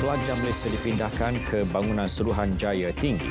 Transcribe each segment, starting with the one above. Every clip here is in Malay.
pelajar Malaysia dipindahkan ke bangunan Suruhanjaya Tinggi.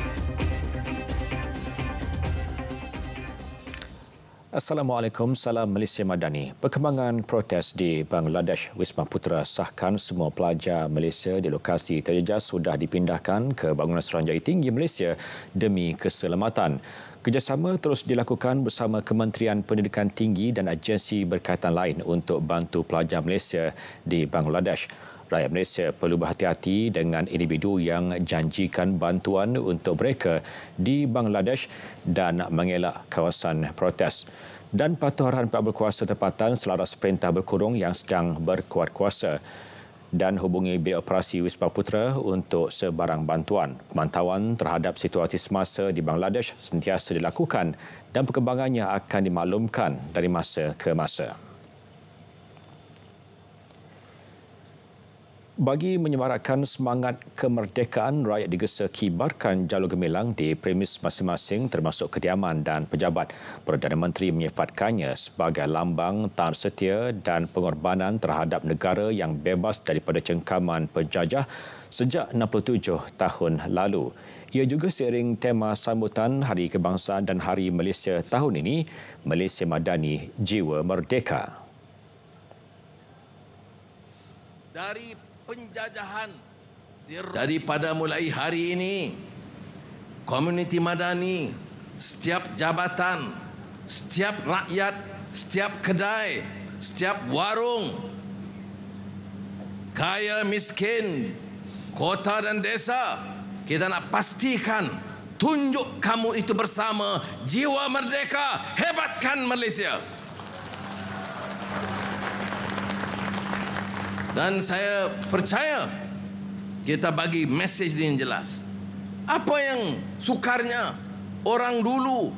Assalamualaikum, salam Malaysia Madani. Perkembangan protes di Bangladesh, Wisma Putra sahkan semua pelajar Malaysia di lokasi terjejas sudah dipindahkan ke bangunan Suruhanjaya Tinggi Malaysia demi keselamatan. Kerjasama terus dilakukan bersama Kementerian Pendidikan Tinggi dan agensi berkaitan lain untuk bantu pelajar Malaysia di Bangladesh. Rakyat Malaysia perlu berhati-hati dengan individu yang janjikan bantuan untuk mereka di Bangladesh dan mengelak kawasan protes. Dan patuh arahan pihak berkuasa tempatan selaras perintah berkurung yang sedang berkuat kuasa. Dan hubungi Bilik Operasi Wisma Putra untuk sebarang bantuan. Pemantauan terhadap situasi semasa di Bangladesh sentiasa dilakukan dan perkembangannya akan dimaklumkan dari masa ke masa. Bagi menyemarakkan semangat kemerdekaan, rakyat digesa kibarkan jalur gemilang di premis masing-masing termasuk kediaman dan pejabat. Perdana Menteri menyifatkannya sebagai lambang taat setia dan pengorbanan terhadap negara yang bebas daripada cengkaman penjajah sejak 67 tahun lalu. Ia juga seiring tema sambutan Hari Kebangsaan dan Hari Malaysia tahun ini, Malaysia Madani Jiwa Merdeka. Dari penjajahan, daripada mulai hari ini, komuniti madani, setiap jabatan, setiap rakyat, setiap kedai, setiap warung, kaya miskin, kota dan desa, kita nak pastikan tunjuk kamu itu bersama jiwa merdeka, hebatkan Malaysia. Dan saya percaya kita bagi mesej yang jelas. Apa yang sukarnya orang dulu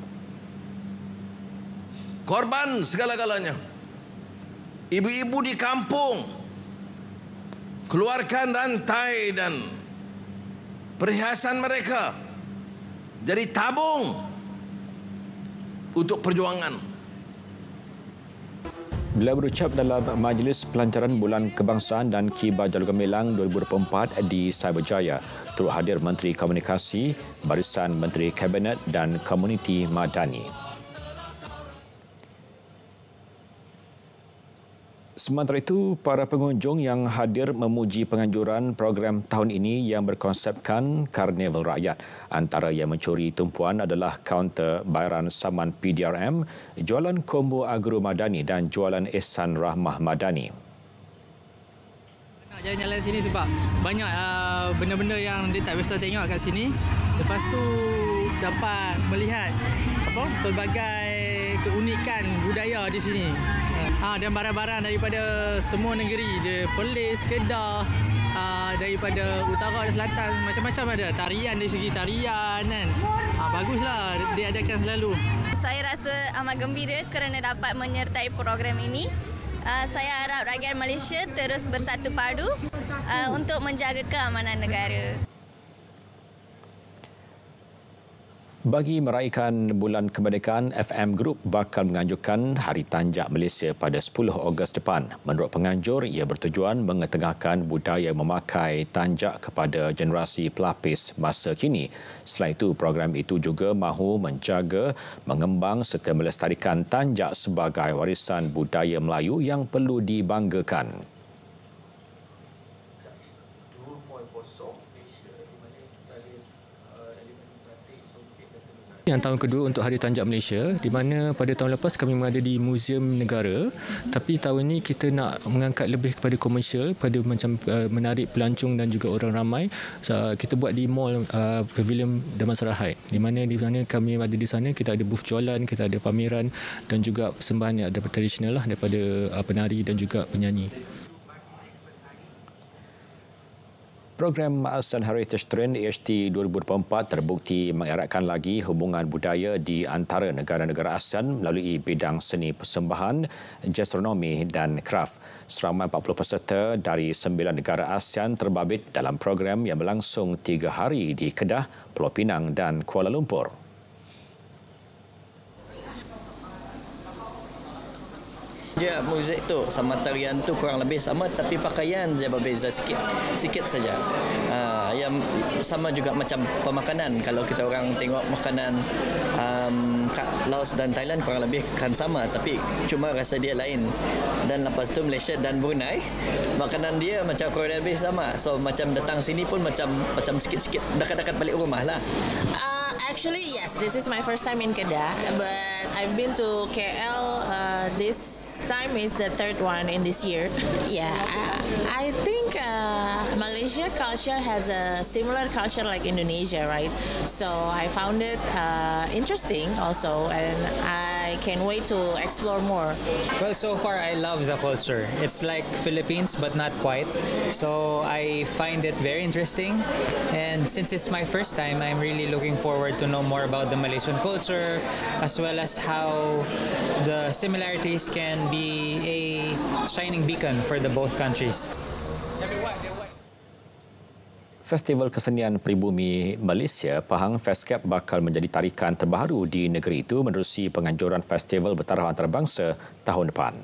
korban segala-galanya. Ibu-ibu di kampung keluarkan rantai dan perhiasan mereka jadi tabung untuk perjuangan. Beliau berucap dalam Majlis Pelancaran Bulan Kebangsaan dan Kibar Jalur Gemilang 2024 di Cyberjaya. Turut hadir Menteri Komunikasi, Barisan Menteri Kabinet dan Komuniti Madani. Sementara itu, para pengunjung yang hadir memuji penganjuran program tahun ini yang berkonsepkan Karnival Rakyat. Antara yang mencuri tumpuan adalah kaunter bayaran saman PDRM, jualan kombo agro madani dan jualan ihsan rahmah madani. Nak jalan-jalan sini sebab banyak benda-benda yang dia tak biasa tengok kat sini. Lepas tu dapat melihat pelbagai keunikan budaya di sini. Dan barang-barang daripada semua negeri, dia Perlis, Kedah, daripada utara dan selatan, macam-macam ada. Tarian dari segi tarian kan. Baguslah diadakan selalu. Saya rasa amat gembira kerana dapat menyertai program ini. Saya harap rakyat Malaysia terus bersatu padu untuk menjaga keamanan negara. Bagi meraihkan Bulan Kemerdekaan, FM Group bakal menganjurkan Hari Tanjak Malaysia pada 10 Ogos depan. Menurut penganjur, ia bertujuan mengetengahkan budaya memakai tanjak kepada generasi pelapis masa kini. Selain itu, program itu juga mahu menjaga, mengembang serta melestarikan tanjak sebagai warisan budaya Melayu yang perlu dibanggakan. Yang tahun kedua untuk Hari Tanjak Malaysia, di mana pada tahun lepas kami berada di Muzium Negara, tapi tahun ini kita nak mengangkat lebih kepada komersial, pada macam menarik pelancong dan juga orang ramai. Kita buat di Mall Pavilion Damansara High, di mana kami ada di sana, kita ada booth jualan, kita ada pameran dan juga persembahan yang ada tradisional lah daripada penari dan juga penyanyi. Program ASEAN Heritage Train AHT 2024 terbukti mengeratkan lagi hubungan budaya di antara negara-negara ASEAN melalui bidang seni persembahan, gastronomi dan kraf. Seramai 40 peserta dari 9 negara ASEAN terbabit dalam program yang berlangsung 3 hari di Kedah, Pulau Pinang dan Kuala Lumpur. Dia muzik tu sama tarian tu kurang lebih sama, tapi pakaian je berbeza sikit saja. Yang sama juga macam pemakanan. Kalau kita orang tengok makanan kat Laos dan Thailand kurang lebih kan sama, tapi cuma rasa dia lain. Dan lepas tu Malaysia dan Brunei, makanan dia macam kurang lebih sama. So macam datang sini pun macam sikit-sikit dekat-dekat balik rumah lah. Actually, yes, this is my first time in Kedah, but I've been to KL. This time is the third one in this year. Yeah, I think Malaysia culture has a similar culture like Indonesia, right? So I found it interesting also, and I can't wait to explore more. Well, so far I love the culture. It's like Philippines but not quite. So I find it very interesting, and since it's my first time, I'm really looking forward to know more about the Malaysian culture, as well as how the similarities can be a shining beacon for the both countries. Festival Kesenian Pribumi Malaysia, Pahang Festcap bakal menjadi tarikan terbaru di negeri itu menerusi penganjuran festival bertaraf antarabangsa tahun depan.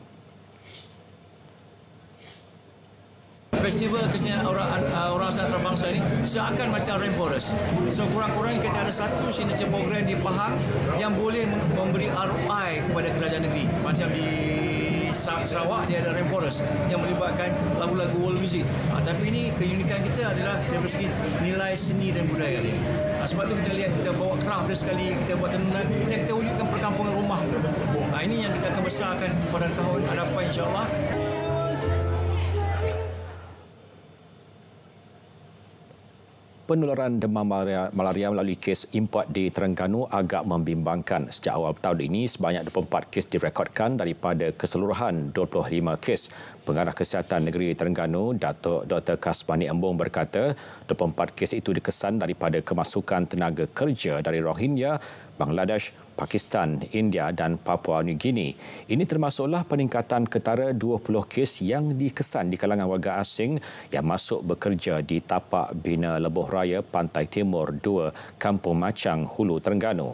Festival Kesenian Orang Antarabangsa ini seakan macam Rainforest. So kurang-kurangnya kita ada satu signature program di Pahang yang boleh memberi ROI kepada kerajaan negeri. Macam di Sarawak dia ada Rainforest yang melibatkan lagu-lagu world music. Tapi ini keunikan kita adalah dari segi nilai seni dan budaya dia. Sebab tu kita lihat kita bawa craft dia sekali, kita buat tenunan dan kita wujudkan perkampungan rumah. Ini yang kita akan besarkan pada tahun hadapan insya-Allah. Penularan demam malaria melalui kes import di Terengganu agak membimbangkan. Sejak awal tahun ini, sebanyak 24 kes direkodkan daripada keseluruhan 25 kes. Pengarah Kesihatan Negeri Terengganu, Datuk Dr. Kasmani Embong berkata, 24 kes itu dikesan daripada kemasukan tenaga kerja dari Rohingya, Bangladesh, Pakistan, India dan Papua New Guinea. Ini termasuklah peningkatan ketara 20 kes yang dikesan di kalangan warga asing yang masuk bekerja di tapak Bina Lebuh Raya Pantai Timur 2, Kampung Macang, Hulu, Terengganu.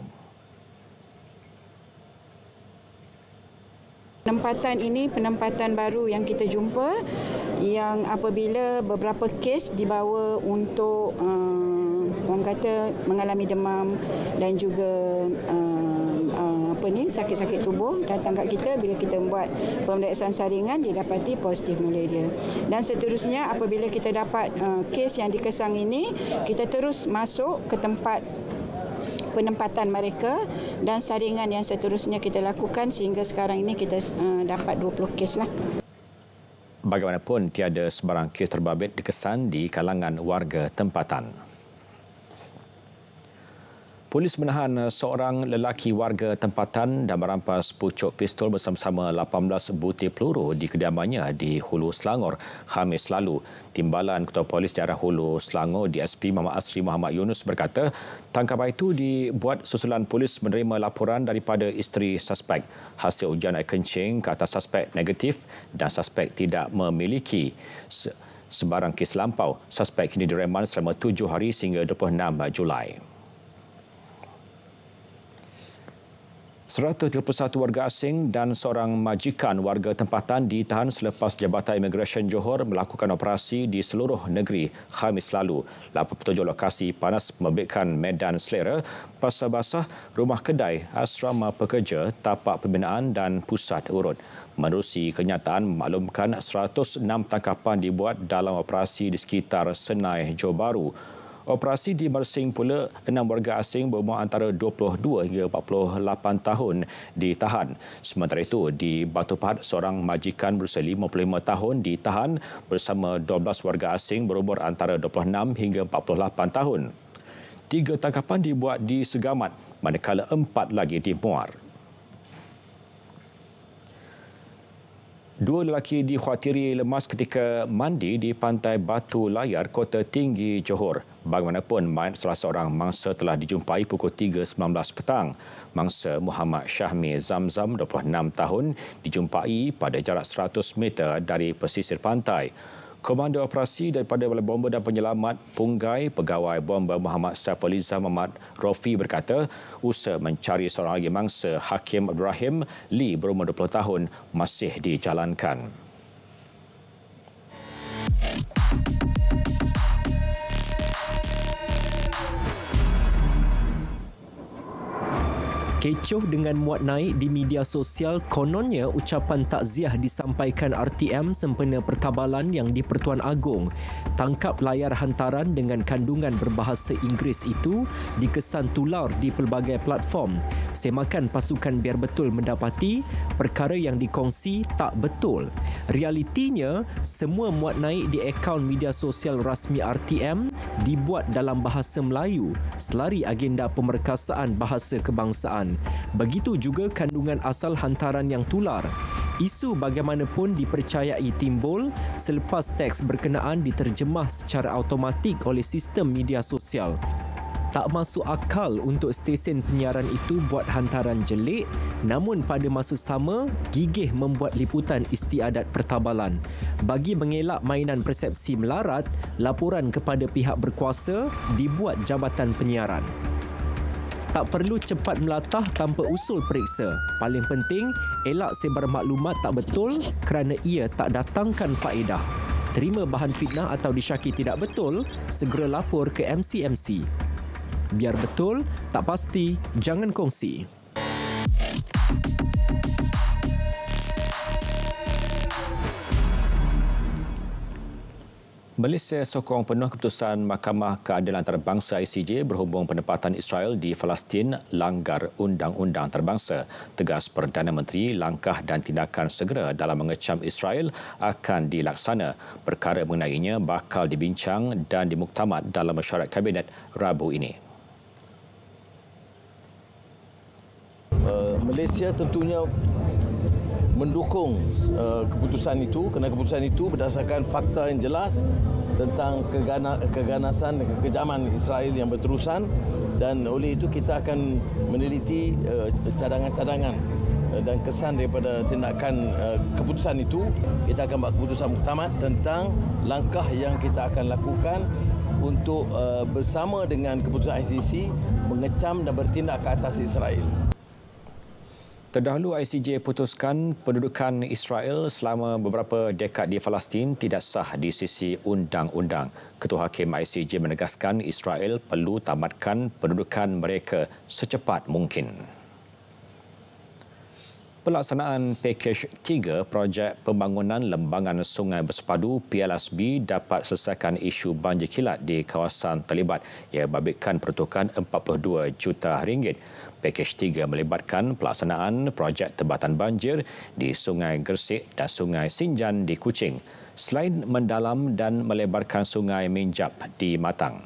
Penempatan ini penempatan baru yang kita jumpa, yang apabila beberapa kes dibawa untuk orang kata mengalami demam dan juga sakit-sakit tubuh datang kat kita, bila kita buat pemeriksaan saringan didapati positif malaria. Dan seterusnya apabila kita dapat kes yang dikesang ini, kita terus masuk ke tempat penempatan mereka dan saringan yang seterusnya kita lakukan sehingga sekarang ini kita dapat 20 kes lah. Bagaimanapun, tiada sebarang kes terbabit dikesan di kalangan warga tempatan. Polis menahan seorang lelaki warga tempatan dan merampas pucuk pistol bersama-sama 18 butir peluru di kediamannya di Hulu Selangor Khamis lalu. Timbalan Ketua Polis Daerah Hulu Selangor DSP Muhammad Asri Muhammad Yunus berkata, tangkapan itu dibuat susulan polis menerima laporan daripada isteri suspek. Hasil ujian air kencing ke atas suspek negatif dan suspek tidak memiliki sebarang kes lampau. Suspek kini direman selama 7 hari sehingga 26 Julai. 131 warga asing dan seorang majikan warga tempatan ditahan selepas Jabatan Imigresen Johor melakukan operasi di seluruh negeri Khamis lalu. 87 lokasi panas membebitkan medan selera, pasar basah, rumah kedai, asrama pekerja, tapak pembinaan dan pusat urut. Menerusi kenyataan memaklumkan 106 tangkapan dibuat dalam operasi di sekitar Senai, Johor Bahru. Operasi di Mersing pula 6 warga asing berumur antara 22 hingga 48 tahun ditahan. Sementara itu, di Batu Pahat, seorang majikan berusia 55 tahun ditahan bersama 12 warga asing berumur antara 26 hingga 48 tahun. 3 tangkapan dibuat di Segamat, manakala 4 lagi di Muar. 2 lelaki dikhawatiri lemas ketika mandi di Pantai Batu Layar, Kota Tinggi, Johor. Bagaimanapun, mayat salah seorang mangsa telah dijumpai pukul 3.19 petang. Mangsa Muhammad Syahmi Zamzam, 26 tahun, dijumpai pada jarak 100 meter dari pesisir pantai. Komander Operasi daripada Balai Bomba dan Penyelamat Punggai Pegawai Bomba Muhammad Saifuliza Muhammad Rofi berkata usaha mencari seorang lagi mangsa Hakim Abdul Rahim Lee berumur 20 tahun masih dijalankan. Kecoh dengan muat naik di media sosial, kononnya ucapan takziah disampaikan RTM sempena pertabalan yang di-Pertuan Agong. Tangkap layar hantaran dengan kandungan berbahasa Inggeris itu dikesan tular di pelbagai platform. Semakan pasukan Biar Betul mendapati perkara yang dikongsi tak betul. Realitinya, semua muat naik di akaun media sosial rasmi RTM dibuat dalam bahasa Melayu selari agenda pemerkasaan bahasa kebangsaan. Begitu juga kandungan asal hantaran yang tular. Isu bagaimanapun dipercayai timbul selepas teks berkenaan diterjemah secara automatik oleh sistem media sosial. Tak masuk akal untuk stesen penyiaran itu buat hantaran jelik, namun pada masa sama gigih membuat liputan istiadat pertabalan. Bagi mengelak mainan persepsi melarat, laporan kepada pihak berkuasa dibuat Jabatan Penyiaran. Tak perlu cepat melatah tanpa usul periksa. Paling penting, elak sebar maklumat tak betul kerana ia tak datangkan faedah. Terima bahan fitnah atau disyaki tidak betul, segera lapor ke MCMC. Biar betul, tak pasti, jangan kongsi. Malaysia sokong penuh keputusan Mahkamah Keadilan Antarabangsa ICJ berhubung penempatan Israel di Palestin langgar undang-undang antarabangsa. Tegas Perdana Menteri, langkah dan tindakan segera dalam mengecam Israel akan dilaksana. Perkara mengenainya bakal dibincang dan dimuktamad dalam mesyuarat Kabinet Rabu ini. Malaysia tentunya mendukung keputusan itu kerana keputusan itu berdasarkan fakta yang jelas tentang keganasan dan kekejaman Israel yang berterusan, dan oleh itu kita akan meneliti cadangan-cadangan dan kesan daripada tindakan keputusan itu. Kita akan buat keputusan muktamad tentang langkah yang kita akan lakukan untuk bersama dengan keputusan ICC mengecam dan bertindak ke atas Israel. Terdahulu ICJ putuskan pendudukan Israel selama beberapa dekad di Palestin tidak sah di sisi undang-undang. Ketua Hakim ICJ menegaskan Israel perlu tamatkan pendudukan mereka secepat mungkin. Pelaksanaan pakej 3 projek pembangunan lembangan sungai bersepadu PLSB dapat selesaikan isu banjir kilat di kawasan terlibat. Ia babitkan peruntukan RM42 juta. Pakej 3 melibatkan pelaksanaan projek tebatan banjir di Sungai Gersik dan Sungai Sinjan di Kuching, selain mendalam dan melebarkan Sungai Minjap di Matang.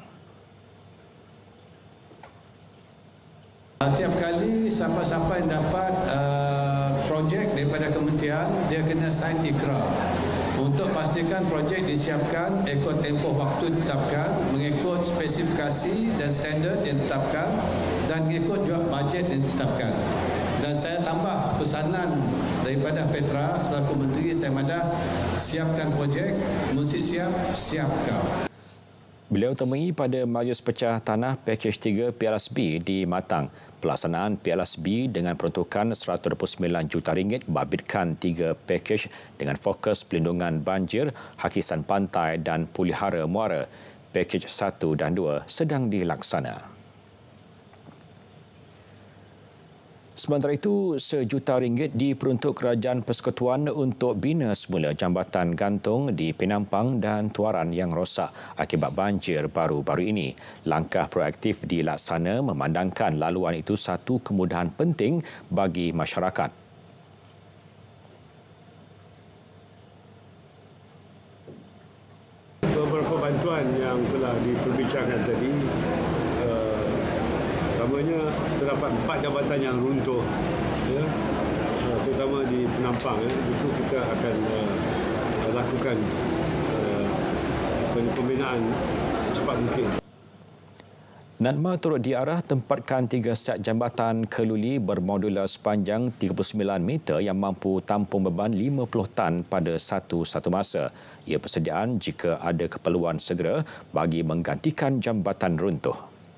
Setiap kali siapa-siapa yang dapat projek daripada kementerian, dia kena sign ikrar untuk pastikan projek disiapkan ikut tempoh waktu ditetapkan, mengikut spesifikasi dan standard yang ditetapkan dan mengikut juga bajet yang ditetapkan. Dan saya tambah pesanan daripada Petra selaku Menteri Saya Madah, siapkan projek, mesti siap, siapkan. Beliau temui pada Majlis Pecah Tanah Pakej 3 PLSB di Matang. Pelaksanaan PLSB dengan peruntukan RM129 juta babitkan 3 pakej dengan fokus pelindungan banjir, hakisan pantai dan pulihara muara. Pakej 1 dan 2 sedang dilaksana. Sementara itu, RM1 juta diperuntuk Kerajaan Persekutuan untuk bina semula jambatan gantung di Penampang dan Tuaran yang rosak akibat banjir baru-baru ini. Langkah proaktif dilaksana memandangkan laluan itu satu kemudahan penting bagi masyarakat. Beberapa bantuan yang telah diperbincangkan tadi, utamanya terdapat 4 jabatan yang runtuh, ya, terutama di Penampang. Itu kita akan lakukan pembinaan secepat mungkin. NADMA turut diarah tempatkan 3 set jambatan keluli bermodula sepanjang 39 meter yang mampu tampung beban 50 tan pada satu masa. Ia persediaan jika ada keperluan segera bagi menggantikan jambatan runtuh.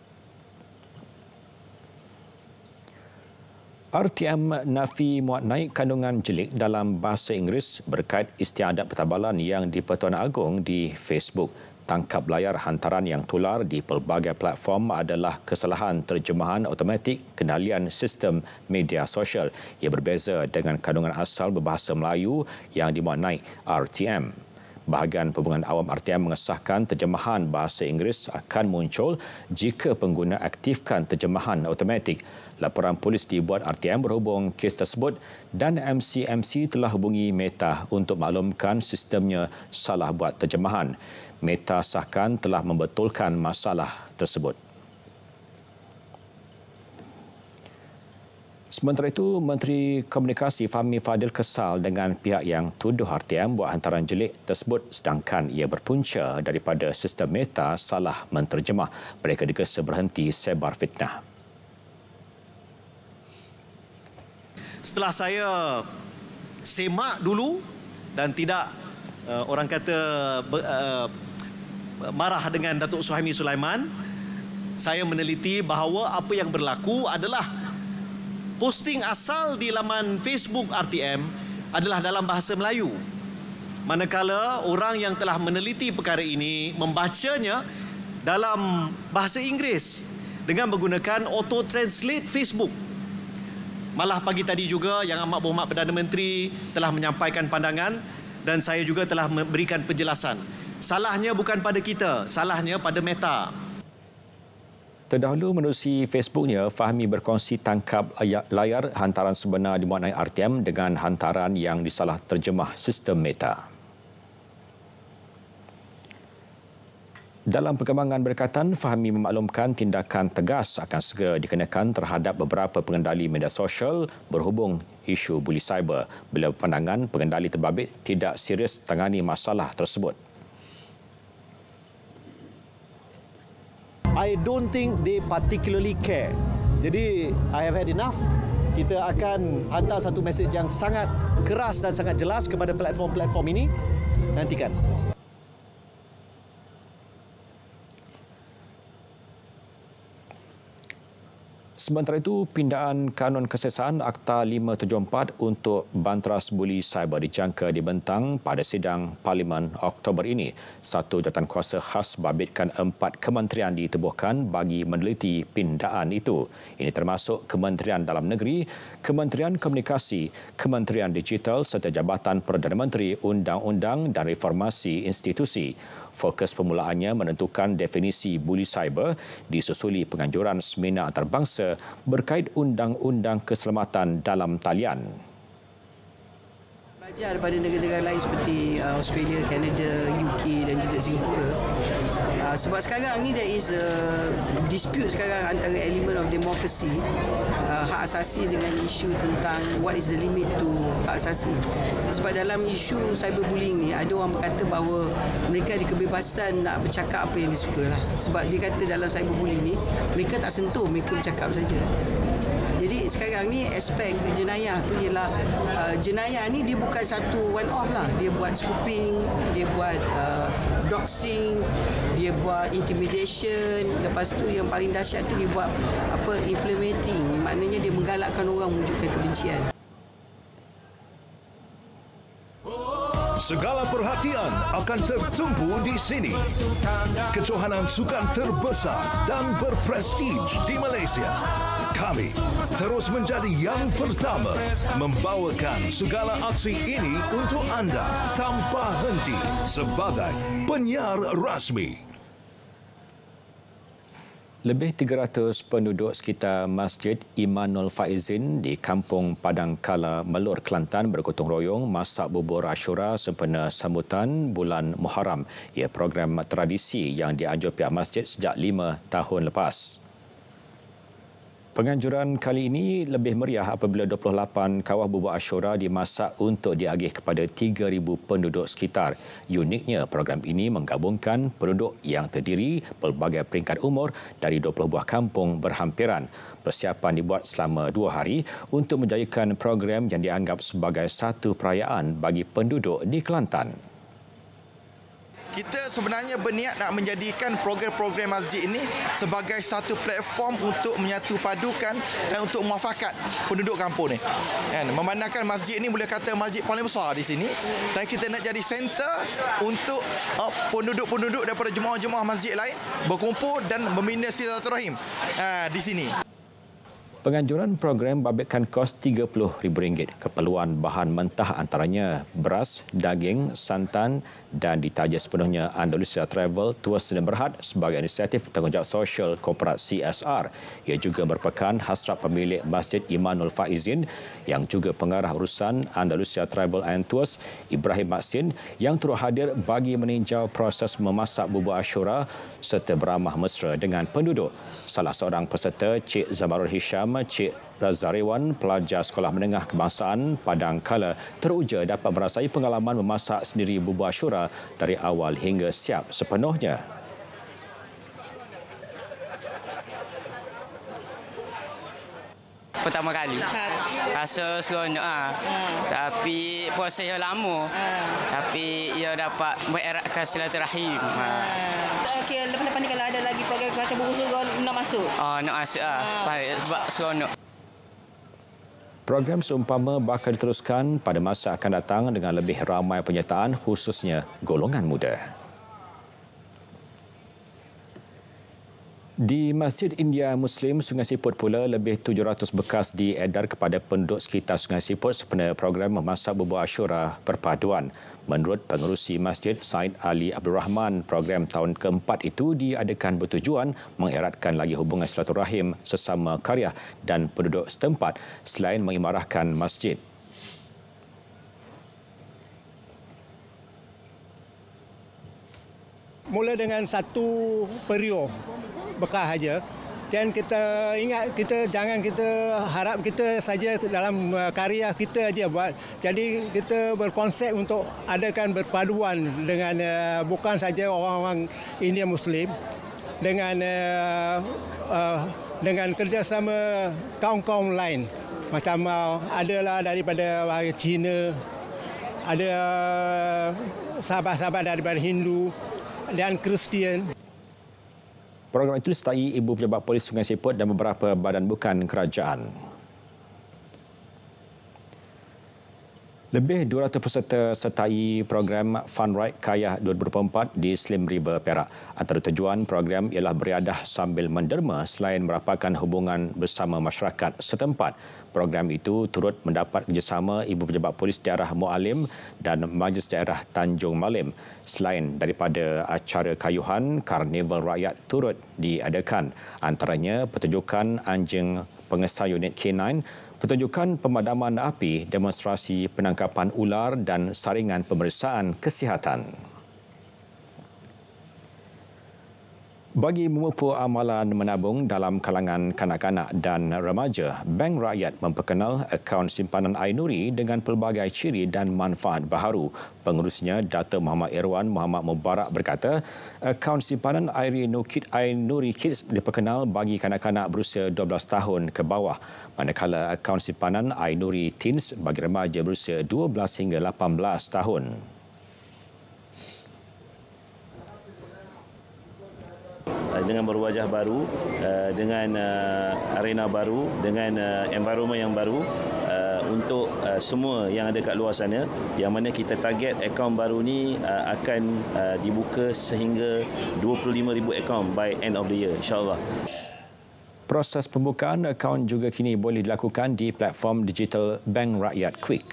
RTM nafi muat naik kandungan jelik dalam bahasa Inggeris berkait istiadat pertabalan yang di-Pertuan Agong di Facebook. Tangkap layar hantaran yang tular di pelbagai platform adalah kesalahan terjemahan automatik kendalian sistem media sosial. Ia berbeza dengan kandungan asal berbahasa Melayu yang dimuat naik RTM. Bahagian Perhubungan Awam RTM mengesahkan terjemahan bahasa Inggeris akan muncul jika pengguna aktifkan terjemahan automatik. Laporan polis dibuat RTM berhubung kes tersebut dan MCMC telah hubungi Meta untuk maklumkan sistemnya salah buat terjemahan. Meta sahkan telah membetulkan masalah tersebut. Sementara itu, Menteri Komunikasi Fahmi Fadil kesal dengan pihak yang tuduh RTM buat hantaran jelik tersebut sedangkan ia berpunca daripada sistem Meta salah menterjemah. Mereka digesa berhenti sebar fitnah. Setelah saya semak dulu dan tidak orang kata marah dengan Datuk Suhaimi Sulaiman, saya meneliti bahawa apa yang berlaku adalah posting asal di laman Facebook RTM adalah dalam bahasa Melayu. Manakala orang yang telah meneliti perkara ini membacanya dalam bahasa Inggeris dengan menggunakan auto translate Facebook. Malah pagi tadi juga Yang Amat Berhormat Perdana Menteri telah menyampaikan pandangan dan saya juga telah memberikan penjelasan. Salahnya bukan pada kita, salahnya pada Meta. Terdahulu menerusi Facebooknya, Fahmi berkongsi tangkap layar hantaran sebenar dimuat naik RTM dengan hantaran yang disalah terjemah sistem Meta. Dalam perkembangan berkaitan, Fahmi memaklumkan tindakan tegas akan segera dikenakan terhadap beberapa pengendali media sosial berhubung isu buli cyber. Beliau berpandangan pengendali terbabit tidak serius tangani masalah tersebut. I don't think they particularly care. Jadi, I have had enough. Kita akan hantar satu mesej yang sangat keras dan sangat jelas kepada platform-platform ini. Nantikan. Sementara itu, pindaan Kanun Kesesaan Akta 574 untuk banteras buli cyber dijangka dibentang pada sidang Parlimen Oktober ini. Satu jawatankuasa khas babitkan 4 kementerian ditubuhkan bagi meneliti pindaan itu. Ini termasuk Kementerian Dalam Negeri, Kementerian Komunikasi, Kementerian Digital serta Jabatan Perdana Menteri Undang-Undang dan Reformasi Institusi. Fokus permulaannya menentukan definisi buli cyber disusuli penganjuran seminar antarabangsa berkait Undang-Undang Keselamatan dalam Talian. Belajar daripada negara-negara lain seperti Australia, Kanada, UK dan juga Singapura. Sebab sekarang ni there is a dispute sekarang antara elemen of democracy, hak asasi dengan isu tentang what is the limit to hak asasi. Sebab dalam isu cyberbullying ni ada orang berkata bahawa mereka ada kebebasan nak bercakap apa yang disuka lah. Sebab dia kata dalam cyberbullying ni mereka tak sentuh, mereka bercakap saja. Jadi sekarang ni aspek jenayah tu ialah jenayah ni dia bukan satu one off lah. Dia buat scooping, dia buat doxing, dia buat intimidation, lepas tu yang paling dahsyat tu dia buat apa inflammatory, maknanya dia menggalakkan orang menunjukkan kebencian. Segala perhatian akan tertumpu di sini. Kejohanan sukan terbesar dan berprestij di Malaysia. Kami terus menjadi yang pertama membawakan segala aksi ini untuk anda tanpa henti sebagai penyiar rasmi. Lebih 300 penduduk sekitar Masjid Imanul Faizin di Kampung Padang Kala, Melur, Kelantan bergotong royong masak bubur Ashura sempena sambutan bulan Muharram. Ia program tradisi yang dianjur pihak masjid sejak 5 tahun lepas. Penganjuran kali ini lebih meriah apabila 28 kawah bubur Ashura dimasak untuk diagih kepada 3,000 penduduk sekitar. Uniknya, program ini menggabungkan penduduk yang terdiri pelbagai peringkat umur dari 20 buah kampung berhampiran. Persiapan dibuat selama 2 hari untuk menjayakan program yang dianggap sebagai satu perayaan bagi penduduk di Kelantan. Kita sebenarnya berniat nak menjadikan program-program masjid ini sebagai satu platform untuk menyatu padukan dan untuk muafakat penduduk kampung ni. Kan, memandangkan masjid ini boleh kata masjid paling besar di sini dan kita nak jadi center untuk penduduk-penduduk daripada jemaah-jemaah masjid lain berkumpul dan membina silaturahim di sini. Penganjuran program babitkan kos RM30,000. Keperluan bahan mentah antaranya beras, daging, santan dan ditaja sepenuhnya Andalusia Travel Tours dan Berhad sebagai inisiatif tanggungjawab sosial korporat CSR. Ia juga merupakan hasrat pemilik Masjid Imanul Faizin yang juga pengarah urusan Andalusia Travel and Tours Ibrahim Maksin yang turut hadir bagi meninjau proses memasak bubur Ashura serta beramah mesra dengan penduduk. Salah seorang peserta, Cik Zamarul Hisham, Cik Razarewan, pelajar Sekolah Menengah Kebangsaan Padang Kala, teruja dapat merasai pengalaman memasak sendiri bubur Ashura dari awal hingga siap sepenuhnya. Pertama kali rasa seronok tapi proses yang lama tapi ia dapat mengeratkan silaturahim. Okey, lepas ni kalau ada lagi program macam buku surga nak masuk? Nak masuk sebab seronok. Program seumpama bakal diteruskan pada masa akan datang dengan lebih ramai penyertaan khususnya golongan muda. Di Masjid India Muslim Sungai Siput pula, lebih 700 bekas diedar kepada penduduk sekitar Sungai Siput sempena program memasak bubur Ashura perpaduan. Menurut pengerusi masjid Said Ali Abdul Rahman, program tahun keempat itu diadakan bertujuan mengeratkan lagi hubungan silaturahim sesama karya dan penduduk setempat selain mengimarahkan masjid. Mula dengan satu periuk bekas saja, dan kita ingat kita harap kita saja dalam karya kita aja buat. Jadi kita berkonsep untuk adakan berpaduan dengan bukan saja orang-orang India Muslim dengan kerjasama kaum-kaum lain, macam adalah daripada Cina, ada sahabat-sahabat daripada Hindu dan Kristian. Program itu disertai Ibu Pejabat Polis Sungai Siput dan beberapa badan bukan kerajaan. Lebih 200 peserta sertai program Fun Ride Kayah 2024 di Slim River, Perak. Antara tujuan program ialah beriadah sambil menderma selain merapatkan hubungan bersama masyarakat setempat. Program itu turut mendapat kerjasama Ibu Pejabat Polis Daerah Mualim dan Majlis Daerah Tanjung Malim. Selain daripada acara kayuhan, Karnival Rakyat turut diadakan. Antaranya pertunjukan anjing pengesah unit K9, pertunjukan pemadaman api, demonstrasi penangkapan ular dan saringan pemeriksaan kesihatan. Bagi memupuk amalan menabung dalam kalangan kanak-kanak dan remaja, Bank Rakyat memperkenal akaun simpanan Ainuri dengan pelbagai ciri dan manfaat baharu. Pengurusnya, Dato' Muhammad Irwan Muhammad Mubarak berkata, akaun simpanan Ainuri Kids diperkenal bagi kanak-kanak berusia 12 tahun ke bawah, manakala akaun simpanan Ainuri Teens bagi remaja berusia 12 hingga 18 tahun. Dengan berwajah baru, dengan arena baru, dengan environment yang baru untuk semua yang ada kat luar sana, yang mana kita target akaun baru ni akan dibuka sehingga 25,000 akaun by end of the year, insyaAllah. Proses pembukaan akaun juga kini boleh dilakukan di platform digital Bank Rakyat Quick.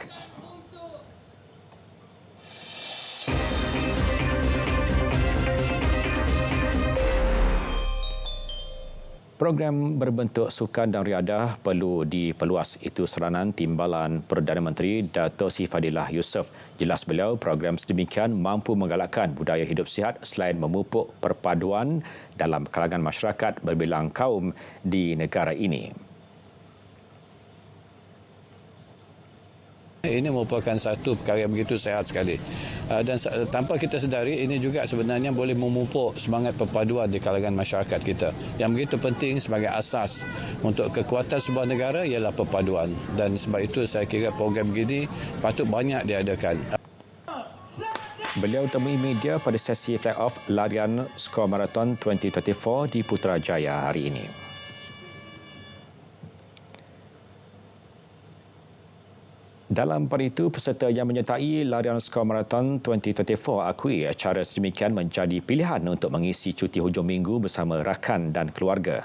Program berbentuk sukan dan riadah perlu diperluas. Itu seranan Timbalan Perdana Menteri Dato' Sri Fadilah Yusof. Jelas beliau, program sedemikian mampu menggalakkan budaya hidup sihat selain memupuk perpaduan dalam kalangan masyarakat berbilang kaum di negara ini. Ini merupakan satu perkara yang begitu sehat sekali. Dan tanpa kita sedari, ini juga sebenarnya boleh memupuk semangat perpaduan di kalangan masyarakat kita. Yang begitu penting sebagai asas untuk kekuatan sebuah negara ialah perpaduan. Dan sebab itu saya kira program begini patut banyak diadakan. Beliau temui media pada sesi flag-off larian skor maraton 2024 di Putrajaya hari ini. Dalam pada itu, peserta yang menyertai larian skor maraton 2024 akui cara sedemikian menjadi pilihan untuk mengisi cuti hujung minggu bersama rakan dan keluarga.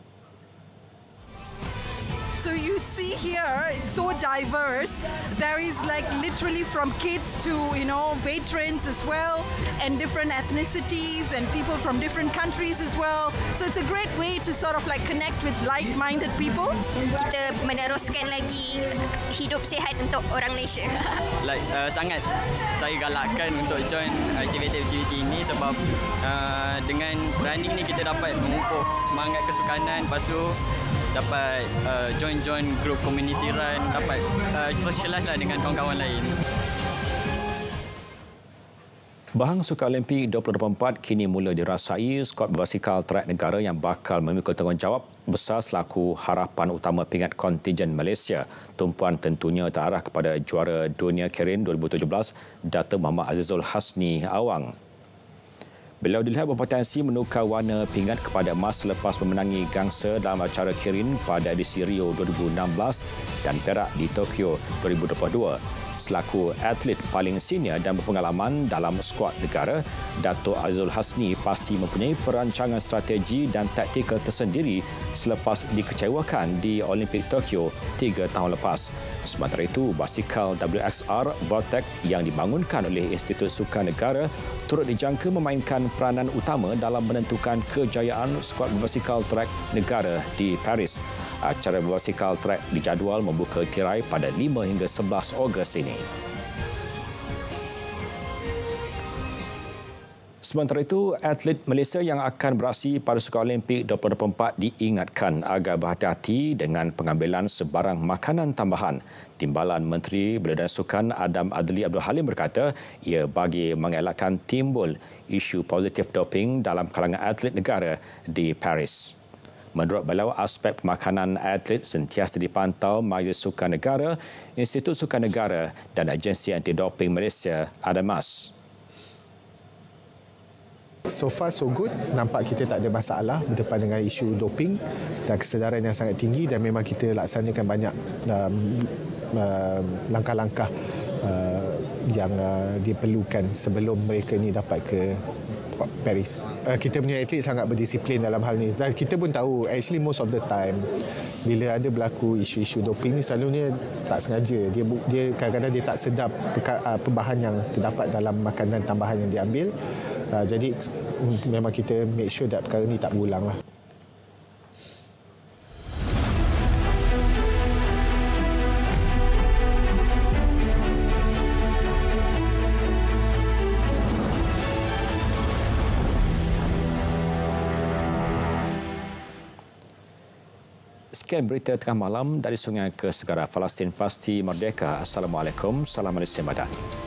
So you see here, it's so diverse. There is like literally from kids to, veterans as well, and different ethnicities and people from different countries as well. So it's a great way to sort of like connect with like-minded people. Kita meneruskan lagi hidup sihat untuk orang Malaysia. Sangat saya galakkan untuk join aktiviti-aktiviti ini sebab dengan running ni kita dapat memupuk semangat kesukanan, lepas tu dapat join grup community run, dapat first class lah dengan kawan-kawan lain. Bahang Sukan Olimpik 2024 kini mula dirasai skuad berbasikal trek negara yang bakal memikul tanggungjawab besar selaku harapan utama pingat kontingen Malaysia. Tumpuan tentunya terarah kepada juara dunia Kirin 2017, Datuk Muhammad Azizul Hasni Awang. Beliau dilihat berpotensi menukar warna pingat kepada emas selepas memenangi gangsa dalam acara Kirin pada edisi Rio 2016 dan Perak di Tokyo 2022. Selaku atlet paling senior dan berpengalaman dalam skuad negara, Datuk Azizul Hasni pasti mempunyai perancangan strategi dan taktikal tersendiri selepas dikecewakan di Olimpik Tokyo 3 tahun lepas. Sementara itu, basikal WXR Vortex yang dibangunkan oleh Institut Sukan Negara turut dijangka memainkan peranan utama dalam menentukan kejayaan skuad berbasikal trek negara di Paris. Acara berbasikal trek dijadual membuka tirai pada 5 hingga 11 Ogos ini. Sementara itu, atlet Malaysia yang akan beraksi pada Sukan Olimpik 2024 diingatkan agar berhati-hati dengan pengambilan sebarang makanan tambahan. Timbalan Menteri Belia dan Sukan Adam Adli Abdul Halim berkata ia bagi mengelakkan timbul isu positif doping dalam kalangan atlet negara di Paris. Menurut beliau, aspek pemakanan atlet sentiasa dipantau Majlis Sukan Negara, Institut Sukan Negara dan Agensi Anti-Doping Malaysia ADAMAS. So far so good, nampak kita tak ada masalah berdepan dengan isu doping dan kesedaran yang sangat tinggi dan memang kita laksanakan banyak langkah-langkah yang diperlukan sebelum mereka ni dapat ke Paris. Kita punya atlet sangat berdisiplin dalam hal ni dan kita pun tahu actually most of the time bila ada berlaku isu-isu doping ni selalunya tak sengaja, dia kadang-kadang dia tak sedap bahan yang terdapat dalam makanan tambahan yang diambil. Jadi memang kita make sure that perkara ni tak berulang lah. Sekian berita tengah malam dari Sungai ke Segara Palestin Pasti Merdeka. Assalamualaikum, salam Malaysia Madani.